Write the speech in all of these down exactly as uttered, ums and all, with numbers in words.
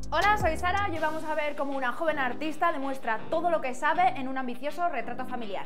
Hola, soy Sara y hoy vamos a ver cómo una joven artista demuestra todo lo que sabe en un ambicioso retrato familiar.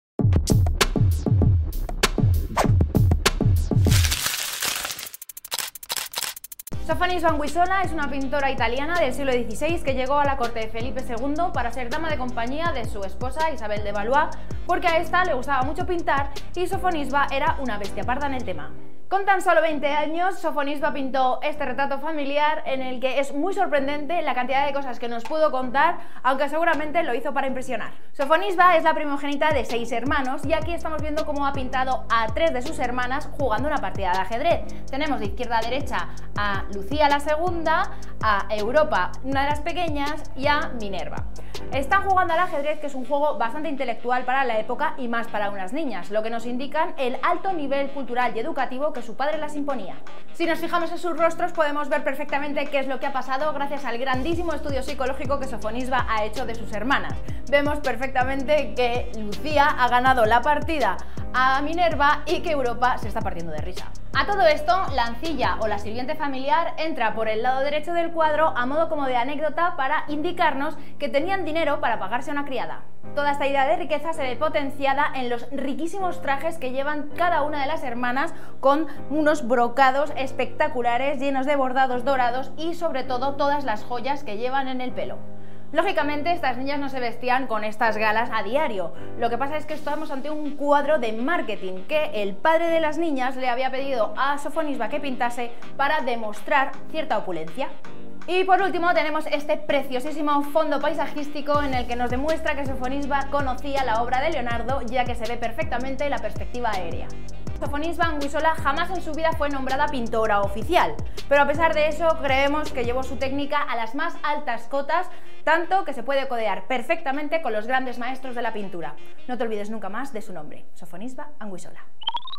Sofonisba Anguissola es una pintora italiana del siglo dieciséis que llegó a la corte de Felipe segundo para ser dama de compañía de su esposa Isabel de Valois, porque a esta le gustaba mucho pintar y Sofonisba era una bestia parda en el tema. Con tan solo veinte años, Sofonisba pintó este retrato familiar en el que es muy sorprendente la cantidad de cosas que nos pudo contar, aunque seguramente lo hizo para impresionar. Sofonisba es la primogénita de seis hermanos y aquí estamos viendo cómo ha pintado a tres de sus hermanas jugando una partida de ajedrez. Tenemos de izquierda a derecha a Lucía la segunda, a Europa, una de las pequeñas, y a Minerva. Están jugando al ajedrez, que es un juego bastante intelectual para la época y más para unas niñas, lo que nos indican el alto nivel cultural y educativo que su padre las imponía. Si nos fijamos en sus rostros podemos ver perfectamente qué es lo que ha pasado gracias al grandísimo estudio psicológico que Sofonisba ha hecho de sus hermanas. Vemos perfectamente que Lucía ha ganado la partida a Minerva y que Europa se está partiendo de risa. A todo esto, la ancilla o la sirviente familiar entra por el lado derecho del cuadro a modo como de anécdota para indicarnos que tenían dinero para pagarse a una criada. Toda esta idea de riqueza se ve potenciada en los riquísimos trajes que llevan cada una de las hermanas, con unos brocados espectaculares llenos de bordados dorados y sobre todo todas las joyas que llevan en el pelo. Lógicamente, estas niñas no se vestían con estas galas a diario. Lo que pasa es que estamos ante un cuadro de marketing que el padre de las niñas le había pedido a Sofonisba que pintase para demostrar cierta opulencia. Y por último tenemos este preciosísimo fondo paisajístico en el que nos demuestra que Sofonisba conocía la obra de Leonardo, ya que se ve perfectamente la perspectiva aérea. Sofonisba Anguissola jamás en su vida fue nombrada pintora oficial, pero a pesar de eso creemos que llevó su técnica a las más altas cotas, tanto que se puede codear perfectamente con los grandes maestros de la pintura. No te olvides nunca más de su nombre, Sofonisba Anguissola.